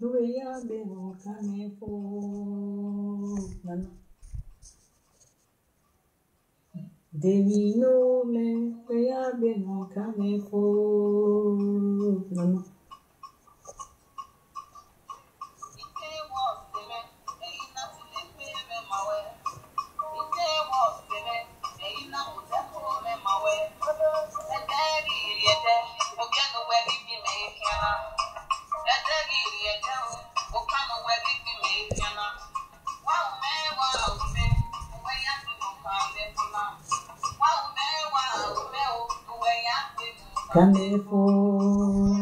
we are being coming for. They know me, we are being coming for. Coming for.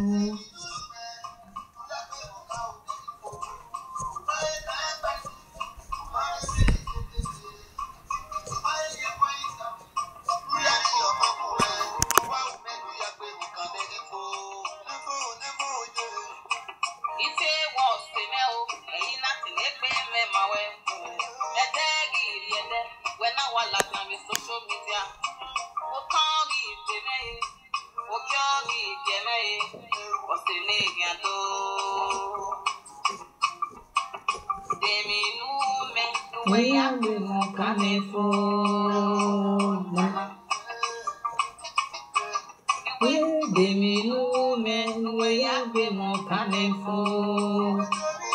We are coming for. We know men, we are coming for.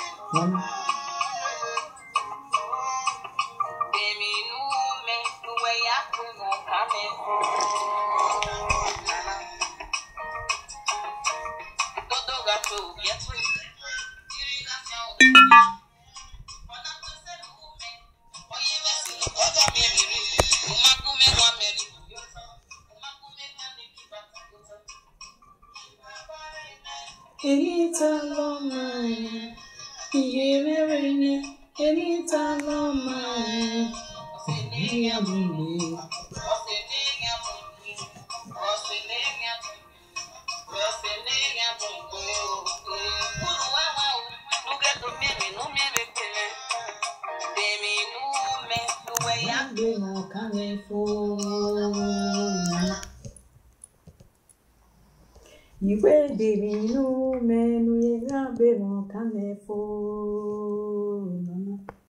Anytime on mine, you marry anytime on mine. You will be no man, we are coming for.